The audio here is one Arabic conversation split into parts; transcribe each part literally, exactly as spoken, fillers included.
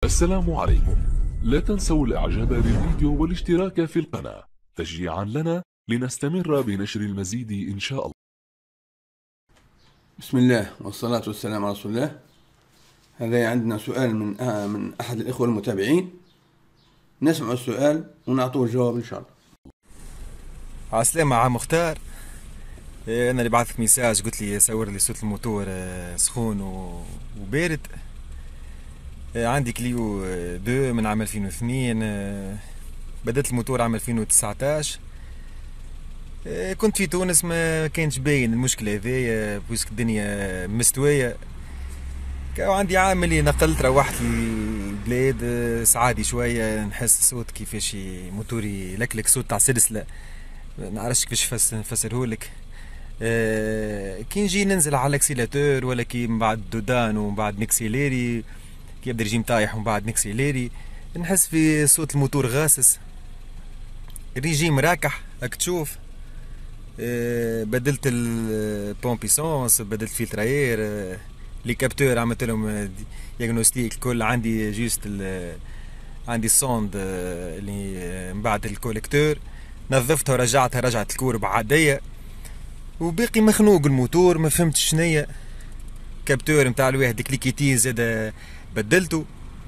السلام عليكم. لا تنسوا الاعجاب بالفيديو والاشتراك في القناة تشجيعا لنا لنستمر بنشر المزيد ان شاء الله. بسم الله والصلاة والسلام على رسول الله. هذا عندنا سؤال من آه من أحد الإخوة المتابعين، نسمع السؤال ونعطوه الجواب إن شاء الله. عسلامة عم مختار. أنا اللي بعثك ميساج قلت لي صور لي صوت الموتور سخون وبارد. عندي كليو دو من عام ألفين واثنين، بدأت الموتور عام ألفين وتسعطاش. كنت في تونس ما كانش باين المشكلة هذيا بويسك الدنيا مستوية. كان عندي عام اللي نقلت روحت البلاد سعادي شوية، نحس صوت كيفاش موتوري لكلك، صوت تاع سلسلة ما نعرفش كيفاش نفسرهولك. أه كي نجي ننزل على الاكسيلاتور ولا كي من بعد دودان ومن بعد نكسيليري، كي يبدا الرجيم طايح ومن بعد نكسيليري، نحس في صوت الموتور غاسس، الرجيم راكح راك تشوف. أه بدلت البومبيسونس، بدلت فلتراير، أه لي كابتور عملت لهم دياغنوستيك الكل. عندي جوست عندي السوند اللي من بعد الكوليكتور نظفتها ورجعتها، رجعت الكورب عادية، وباقي مخنوق الموتور ما فهمتش شنية. كابتور نتاع الواحد كليكيتي زاد بدلته،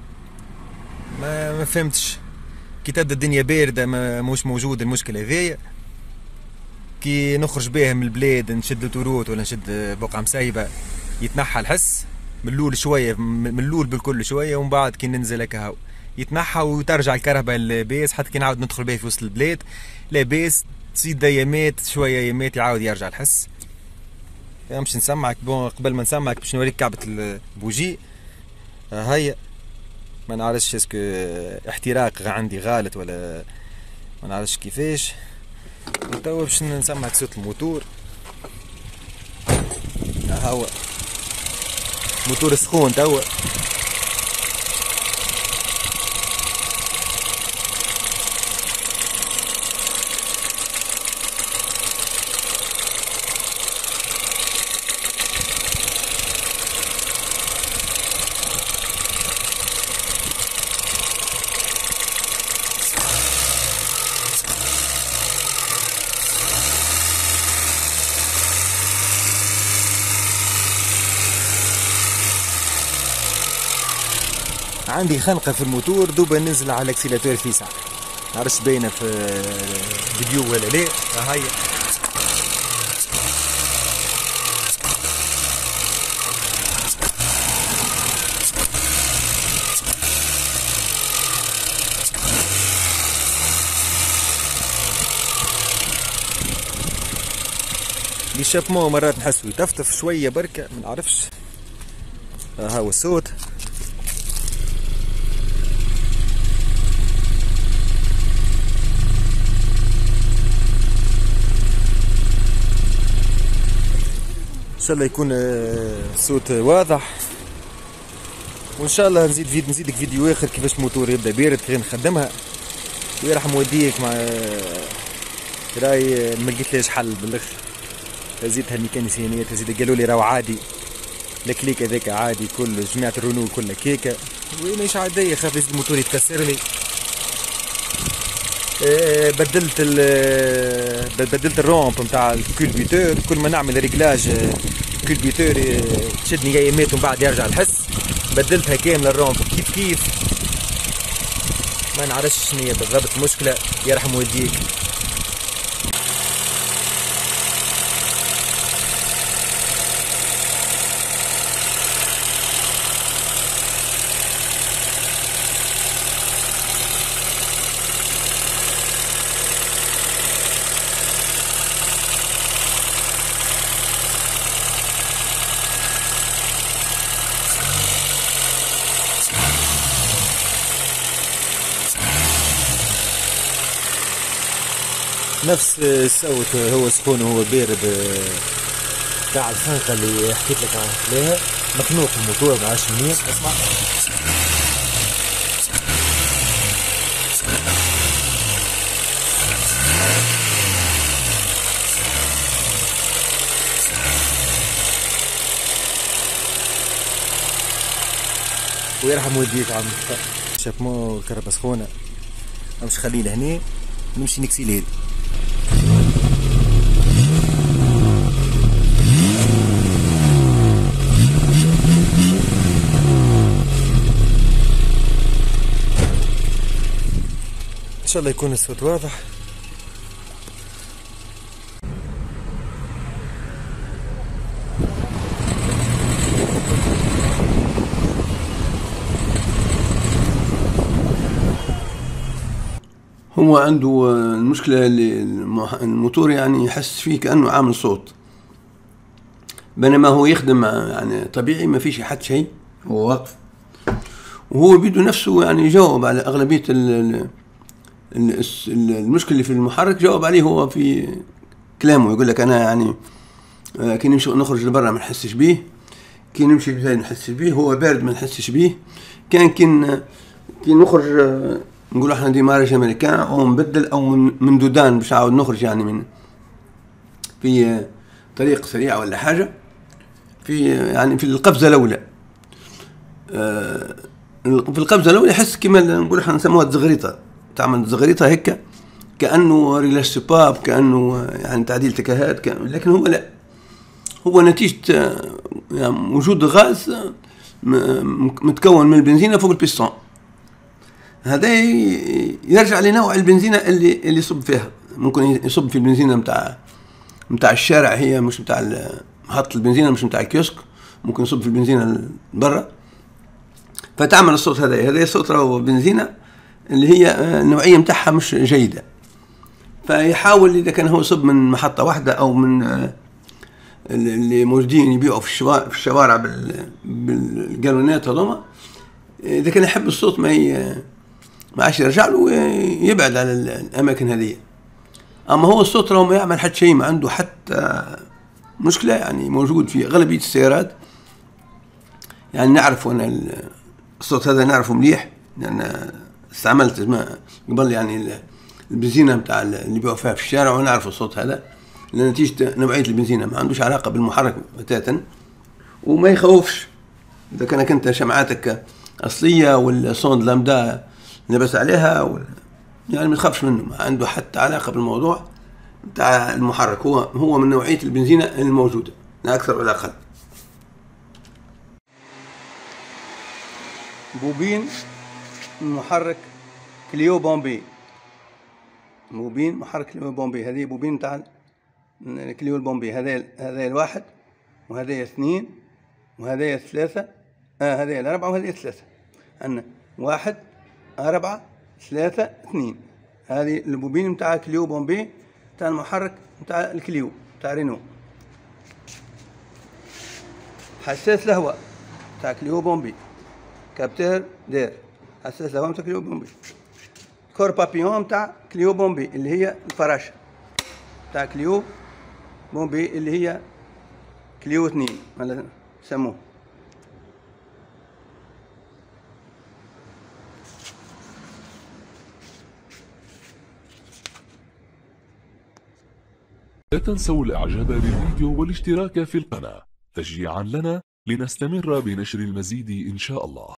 ما ما فهمتش. كي تبدا الدنيا باردة ما مش موجود المشكلة هذيا. كي نخرج بيه من البلاد نشد توروت ولا نشد بقعة مسايبة يتنحى الحس من الاول شوية، من الاول بالكل شوية، ومن بعد كي ننزل هكا هاو يتنحى وترجع الكهرباء لاباس. حتى كي نعاود ندخل بيه في وسط البلاد لاباس، تزيد يمات شوية يمات يعاود يرجع الحس. باش نسمعك بون قبل ما نسمعك باش نوريك كعبة البوجي. هيا ما نعرفش اسكو احتراق عندي غالط ولا ما نعرفش كيفاش. توا باش نسمعك صوت الموتور. هوا موتور سخون توا. عندي خنقة في الموتور، دوبا ننزل على الاكسيلاتور في ساعة، نعرفش باينة في فيديو ولا لا. هاي ليشابمون مرات نحسو يطفطف شوية بركة ما نعرفش. ها هو الصوت. ان شاء الله يكون الصوت واضح، وان شاء الله نزيد فيديو نزيدك فيديو اخر كيفاش الموتور يبدا بارد غير نخدمها. ويرحم والديك مع راي ما لقيتلاش حل بالاخر. هزيتها الميكانيسيانيات هزيد قالوا لي راهو عادي، الكليك هذاك عادي، كل جماعه الرونو كلها كيكه وماهيش عاديه، خاف يزيد الموتور يتكسر لي. بدلت ال بدلت الرومب نتاع الكولبيتور، كل ما نعمل ريجلاج الكولبيتور تشدني يمات ومن بعد يرجع الحس. بدلتها كامله الرومب كيف كيف، ما نعرفش شنو هي بالضبط المشكله، يرحم والديك. نفس الصوت هو سخون وهو بارد تاع الخنقة اللي حكيت لك عليها. مخنوق الموتور ما عادش منيح. اسمع ويرحم والديك عم شابمو الكهرباء سخونة، مش خليه لهنا نمشي نكسي هادي. ان شاء الله يكون الصوت واضح. هو عنده المشكلة اللي الموتور يعني يحس فيه كأنه عامل صوت، بينما هو يخدم يعني طبيعي ما فيش حد شيء، هو واقف وهو بيده نفسه يعني يجاوب على أغلبية المشكلة اللي في المحرك، جاوب عليه هو في كلامه. يقول لك أنا يعني كي نمشي نخرج لبرا ما نحسش بيه، كي نمشي بزاي ما نحسش بيه، هو بارد ما نحسش بيه. كان كي كي نخرج نقول احنا ديمارج امريكان او نبدل او من دودان باش نعاود نخرج يعني من في طريق سريع ولا حاجه، في يعني في القفزه الاولى في القفزه الاولى يحس كما نقول احنا نسموها الزغريطه، تعمل زغريطه هيك كانه ريلاش سباب، كانه يعني تعديل تكهات، لكن هو لا، هو نتيجه يعني وجود غاز متكون من البنزينه فوق البيستون. هذا يرجع لنوع البنزينة اللي اللي يصب فيها. ممكن يصب في البنزينة متاع متاع الشارع، هي مش متاع محطة البنزينة، مش متاع الكيوسك، ممكن يصب في البنزينة برا فتعمل الصوت هذا. هذا صوت راهو بنزينة اللي هي النوعية متاعها مش جيدة، فيحاول إذا كان هو يصب من محطة واحدة أو من اللي موجودين يبيعوا في الشوارع في الشوارع بالجالونات هذوما، إذا كان يحب الصوت ما ي... ما عادش يرجع له يبعد على الأماكن هذه. أما هو الصوت لو ما يعمل حتى شيء، ما عنده حتى مشكلة، يعني موجود في أغلبية السيارات. يعني نعرف أنا الصوت هذا نعرفه مليح، لأن استعملت قبل يعني البنزينة متاع اللي بيبيعوا فيها في الشارع، ونعرف الصوت هذا لنتيجة نوعية البنزينة، ما عندوش علاقة بالمحرك بتاتا وما يخوفش. إذا كانك أنت شمعاتك أصلية والصوند لامدا لبس عليها و... يعني ما تخافش منه، ما عنده حتى علاقة بالموضوع بتاع المحرك. هو هو من نوعية البنزينة الموجودة، لا أكثر ولا أقل. بوبين محرك كليو بومبي، بوبين محرك كليو بومبي، هذه بوبين تاع كليو البومبي. هذا هذا الواحد، وهذا اثنين، وهذا ثلاثة، آه هذا الأربعة، وهذا ثلاثة. عندنا واحد، أربعة، ثلاثة، اثنين. هذه البوبين متاع كليو بومبي تاع المحرك متاع الكليو تاع رينو. حساس الهواء تاع كليو بومبي، كابتر دير، حساس الهواء متاع كليو بومبي. كور بابيون متاع كليو بومبي اللي هي الفراشة تاع كليو بومبي اللي هي كليو اثنين ولا سموه. لا تنسوا الاعجاب بالفيديو والاشتراك في القناة تشجيعا لنا لنستمر بنشر المزيد إن شاء الله.